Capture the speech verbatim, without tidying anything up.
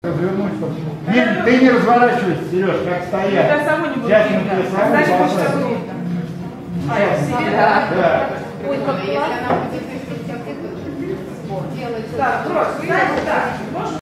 Развернуть, чтобы... не, ты не разворачивайся, Сереж, как стоять. Это само не будет видно. видно. Значит, будет что видно. А, я себе? Да. Да. Ой, как классно. Так, Рос, встань, да.